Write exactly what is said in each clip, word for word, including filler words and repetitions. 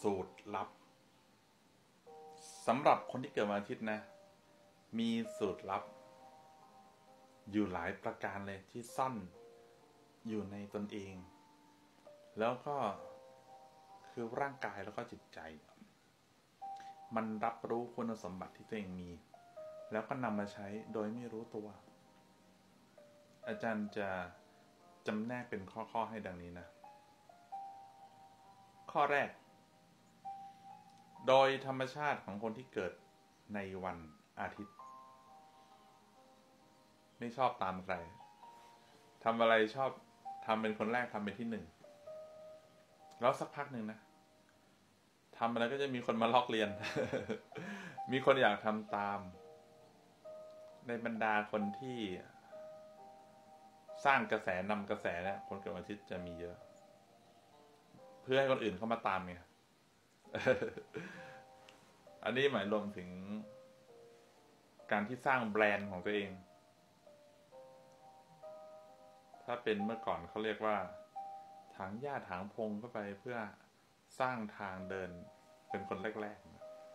สูตรลับสำหรับคนที่เกิดวันอาทิตย์นะมีสูตรลับอยู่หลายประการเลยที่ซ่อนอยู่ในตนเองแล้วก็คือร่างกายแล้วก็จิตใจมันรับรู้คุณสมบัติที่ตัวเองมีแล้วก็นำมาใช้โดยไม่รู้ตัวอาจารย์จะจำแนกเป็นข้อๆให้ดังนี้นะข้อแรกโดยธรรมชาติของคนที่เกิดในวันอาทิตย์ไม่ชอบตามใครทำอะไรชอบทำเป็นคนแรกทำเป็นที่หนึ่งแล้วสักพักหนึ่งนะทำอะไรก็จะมีคนมาลอกเลียน มีคนอยากทำตามในบรรดาคนที่สร้างกระแสนำกระแสเนี่ยคนเกิดวันอาทิตย์จะมีเยอะเพื่อให้คนอื่นเข้ามาตามไง อันนี้หมายรวมถึงการที่สร้างแบรนด์ของตัวเองถ้าเป็นเมื่อก่อนเขาเรียกว่าถางหญ้าถางพงเข้าไปเพื่อสร้างทางเดินเป็นคนแรก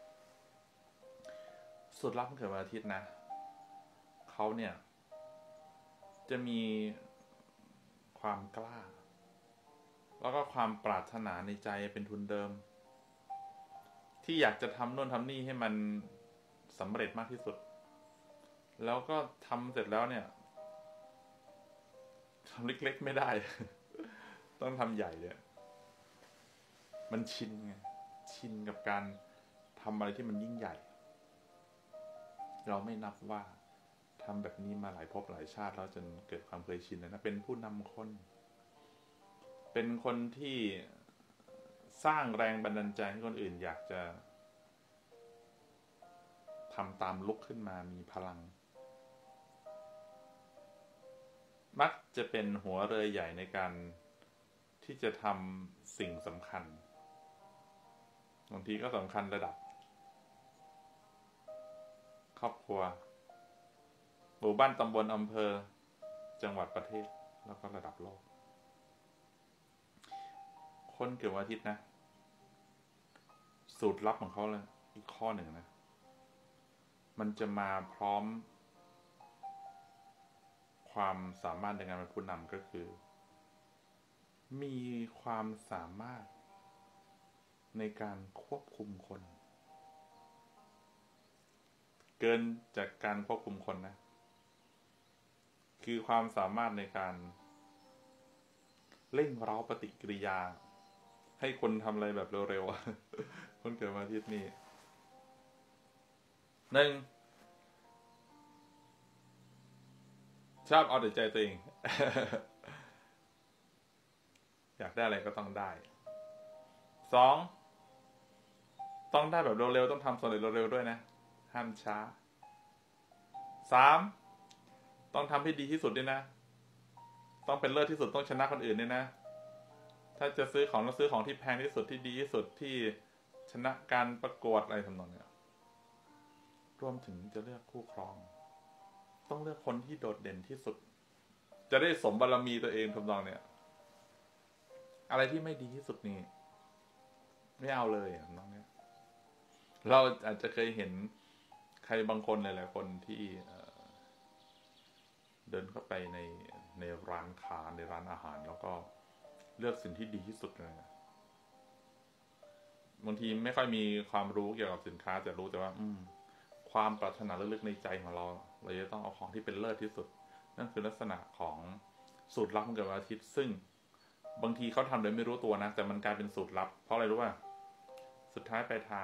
ๆสูตรลับของเกิดวันอาทิตย์นะเขาเนี่ยจะมีความกล้าแล้วก็ความปรารถนาในใจเป็นทุนเดิมที่อยากจะทำโน่นทำนี่ให้มันสำเร็จมากที่สุดแล้วก็ทำเสร็จแล้วเนี่ยทำเล็กๆไม่ได้ ต้องทำใหญ่เนี่ยมันชินไงชินกับการทำอะไรที่มันยิ่งใหญ่เราไม่นับว่าทำแบบนี้มาหลายภพหลายชาติแล้วจนเกิดความเคยชินแล้วนะเป็นผู้นำคนเป็นคนที่สร้างแรงบันดาลใจให้คนอื่นอยากจะทำตามลุกขึ้นมามีพลังมักจะเป็นหัวเรือใหญ่ในการที่จะทำสิ่งสำคัญบางทีก็สำคัญระดับครอบครัวหมู่บ้านตำบลอำเภอจังหวัดประเทศแล้วก็ระดับโลกคนเกิดวันอาทิตย์นะสูตรลับของเขาเลยอีกข้อหนึ่งนะมันจะมาพร้อมความสามารถในการเป็นผู้นำก็คือมีความสามารถในการควบคุมคนเกินจากการควบคุมคนนะคือความสามารถในการเร่งเร้าปฏิกิริยาให้คนทำอะไรแบบเร็วๆ คนเกิดวันอาทิตย์นี่หนึ่งชอบเอาแต่ใจตัวเอง อยากได้อะไรก็ต้องได้สองต้องได้แบบเร็วๆต้องทำสำเร็จเร็วๆด้วยนะห้ามช้าสามต้องทำให้ดีที่สุดด้วยนะต้องเป็นเลิศที่สุดต้องชนะคนอื่นด้วยนะถ้าจะซื้อของต้องซื้อของที่แพงที่สุดที่ดีที่สุดที่ชนะการประกวดอะไรทำนองนี้รวมถึงจะเลือกคู่ครองต้องเลือกคนที่โดดเด่นที่สุดจะได้สมบารมีตัวเองทำนองเนี่ยอะไรที่ไม่ดีที่สุดนี่ไม่เอาเลยทำนองนี้เราอาจจะเคยเห็นใครบางคนหลายๆคนที่เดินเข้าไปในในร้านค้าในร้านอาหารแล้วก็เลือกสิ่งที่ดีที่สุดเลยบางทีไม่ค่อยมีความรู้เกี่ยวกับสินค้าแต่รู้แต่ว่าอืมความปรารถนาลึกๆในใจของเราเราจะต้องเอาของที่เป็นเลิศที่สุดนั่นคือลักษณะของสูตรลับของเกิดวันอาทิตย์ซึ่งบางทีเขาทำโดยไม่รู้ตัวนะแต่มันกลายเป็นสูตรลับเพราะอะไรรู้ป่ะสุดท้ายปลายทาง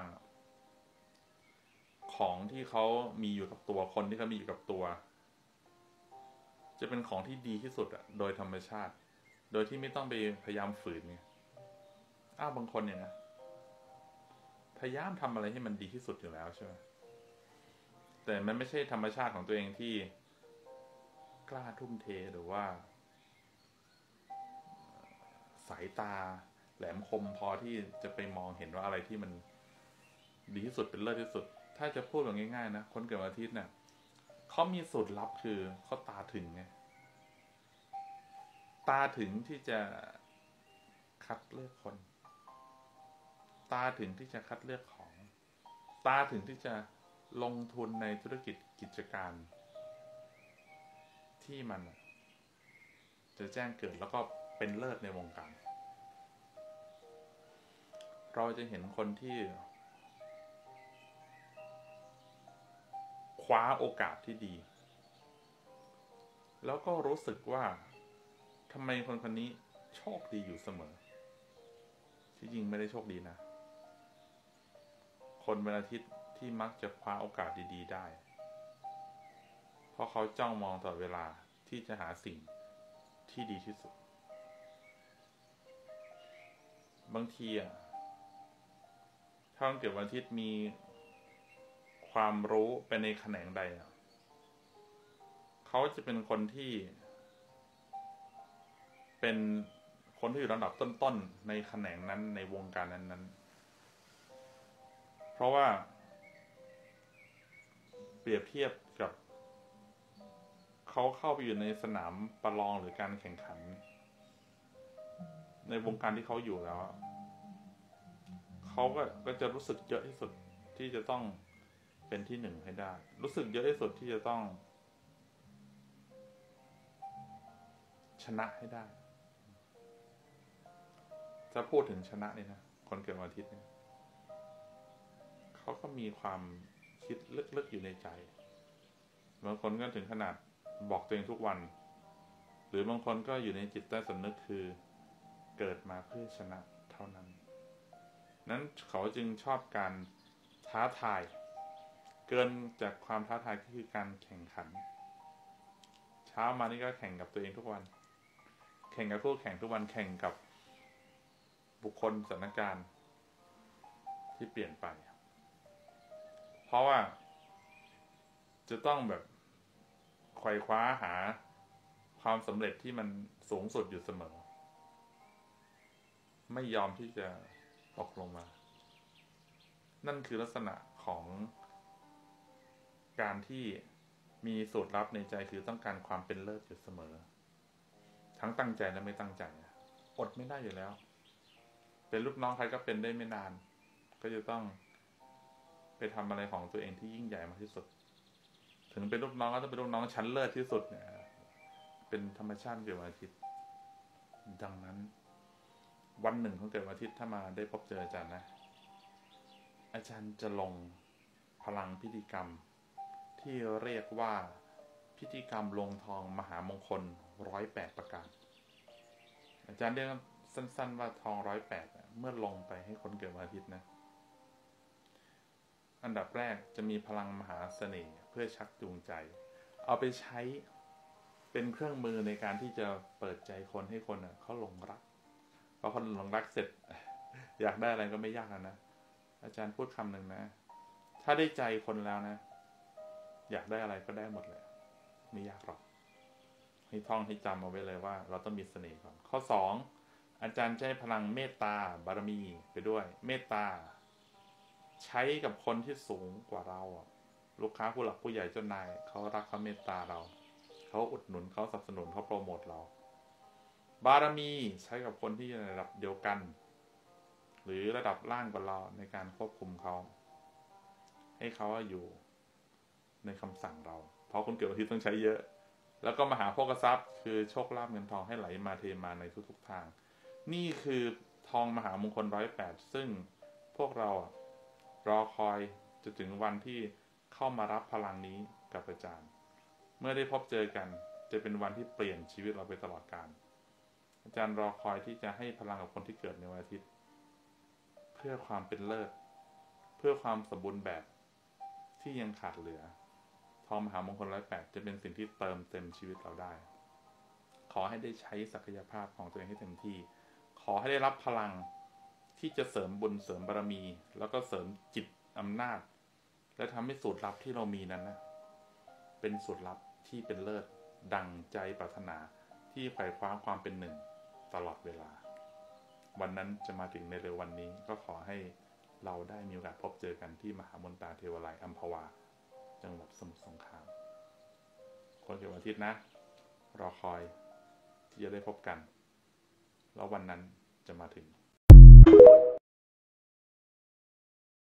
ของที่เขามีอยู่กับตัวคนที่เขามีอยู่กับตัวจะเป็นของที่ดีที่สุดอะโดยธรรมชาติโดยที่ไม่ต้องไปพยายามฝืนไงอ้าวบางคนเนี่ยนะพยายามทำอะไรให้มันดีที่สุดอยู่แล้วใช่ไหมแต่มันไม่ใช่ธรรมชาติของตัวเองที่กล้าทุ่มเทหรือว่าสายตาแหลมคมพอที่จะไปมองเห็นว่าอะไรที่มันดีที่สุดเป็นเลิศที่สุดถ้าจะพูดแบบง่ายๆนะคนเกิดวันอาทิตย์เนี่ยเขามีสูตรลับคือเขาตาถึงไงตาถึงที่จะคัดเลือกคนตาถึงที่จะคัดเลือกของตาถึงที่จะลงทุนในธุรกิจกิจการที่มันจะแจ้งเกิดแล้วก็เป็นเลิศในวงการเราจะเห็นคนที่คว้าโอกาสที่ดีแล้วก็รู้สึกว่าทำไมคนคนนี้โชคดีอยู่เสมอที่จริงไม่ได้โชคดีนะคนวันอาทิตย์ที่มักจะคว้าโอกาสดีๆได้เพราะเขาจ้องมองตลอดเวลาที่จะหาสิ่งที่ดีที่สุดบางทีอ่ะถ้าคนเกิดวันอาทิตย์มีความรู้ไปในแขนงใดอ่ะเขาจะเป็นคนที่เป็นคนที่อยู่ระดับต้นๆในแขนงนั้นในวงการนั้นๆเพราะว่าเปรียบเทียบกับเขาเข้าไปอยู่ในสนามประลองหรือการแข่งขันในวงการที่เขาอยู่แล้วเขาก็ก็จะรู้สึกเยอะที่สุดที่จะต้องเป็นที่หนึ่งให้ได้รู้สึกเยอะที่สุดที่จะต้องชนะให้ได้จะพูดถึงชนะนี่นะคนเกิดวันอาทิตย์เนี่ยเขาก็มีความคิดลึกๆอยู่ในใจบางคนก็ถึงขนาดบอกตัวเองทุกวันหรือบางคนก็อยู่ในจิตใต้สำนึกคือเกิดมาเพื่อชนะเท่านั้นนั้นเขาจึงชอบการท้าทายเกินจากความท้าทายก็คือการแข่งขันเช้ามานี่ก็แข่งกับตัวเองทุกวันแข่งกับคู่แข่งทุกวันแข่งกับบุคคลสถานการณ์ที่เปลี่ยนไปเพราะว่าจะต้องแบบไขว่คว้าหาความสำเร็จที่มันสูงสุดอยู่เสมอไม่ยอมที่จะตกลงมานั่นคือลักษณะของการที่มีสูตรลับในใจคือต้องการความเป็นเลิศอยู่เสมอทั้งตั้งใจและไม่ตั้งใจอดไม่ได้อยู่แล้วเป็นลูกน้องใครก็เป็นได้ไม่นานก็จะต้องไปทำอะไรของตัวเองที่ยิ่งใหญ่มากที่สุดถึงเป็นลูกน้องก็ต้องเป็นลูกน้องชั้นเลิศที่สุดเนี่ยเป็นธรรมชาติเกิดวันอาทิตย์ดังนั้นวันหนึ่งของเกิดวันอาทิตย์ถ้ามาได้พบเจออาจารย์นะอาจารย์จะลงพลังพิธีกรรมที่เรียกว่าพิธีกรรมลงทองมหามงคลร้อยแปดประการอาจารย์เรียกสั้นๆว่าทองร้อยแปดเมื่อลงไปให้คนเกิดวันอาทิตย์นะอันดับแรกจะมีพลังมหาเสน่ห์เพื่อชักจูงใจเอาไปใช้เป็นเครื่องมือในการที่จะเปิดใจคนให้คนเขาหลงรักพอคนหลงรักเสร็จอยากได้อะไรก็ไม่ยากนะอาจารย์พูดคำหนึ่งนะถ้าได้ใจคนแล้วนะอยากได้อะไรก็ได้หมดเลยไม่ยากหรอกให้ท่องให้จำเอาไว้เลยว่าเราต้องมีเสน่ห์ก่อนข้อสองอาจารย์ใช้พลังเมตตาบารมีไปด้วยเมตตาใช้กับคนที่สูงกว่าเราลูกค้าผู้หลักผู้ใหญ่เจ้านายเขารักเขาเมตตาเราเขาอุดหนุนเขาสนับสนุนเขาโปรโมทเราบารมีใช้กับคนที่อยู่ในระดับเดียวกันหรือระดับล่างกว่าเราในการควบคุมเขาให้เขาอยู่ในคำสั่งเราเพราะคนเกิดวันอาทิตย์ต้องใช้เยอะแล้วก็มหาโภคทรัพย์คือโชคลาภเงินทองให้ไหลมาเทมาในทุกๆทางนี่คือทองมหามงคลร้อยแปดซึ่งพวกเรารอคอยจะถึงวันที่เข้ามารับพลังนี้กับอาจารย์เมื่อได้พบเจอกันจะเป็นวันที่เปลี่ยนชีวิตเราไปตลอดกาลอาจารย์รอคอยที่จะให้พลังกับคนที่เกิดในวันอาทิตย์เพื่อความเป็นเลิศเพื่อความสมบูรณ์แบบที่ยังขาดเหลือทองมหามงคลร้อยแปดจะเป็นสิ่งที่เติมเต็มชีวิตเราได้ขอให้ได้ใช้ศักยภาพของตัวเองให้เต็มที่ขอให้ได้รับพลังที่จะเสริมบุญเสริมบารมีแล้วก็เสริมจิตอำนาจและทำให้สูตรลับที่เรามีนั้นนะเป็นสูตรลับที่เป็นเลิศดังใจปรารถนาที่ไขว่คว้าความเป็นหนึ่งตลอดเวลาวันนั้นจะมาถึงในเร็ววันนี้ก็ขอให้เราได้มีโอกาสพบเจอกันที่มหามนตาเทวาลัยอัมพวาจังหวัดสมุทรสงครามคนเกิดวันอาทิตย์นะรอคอยที่จะได้พบกันแล้ววันนั้นจะมาถึง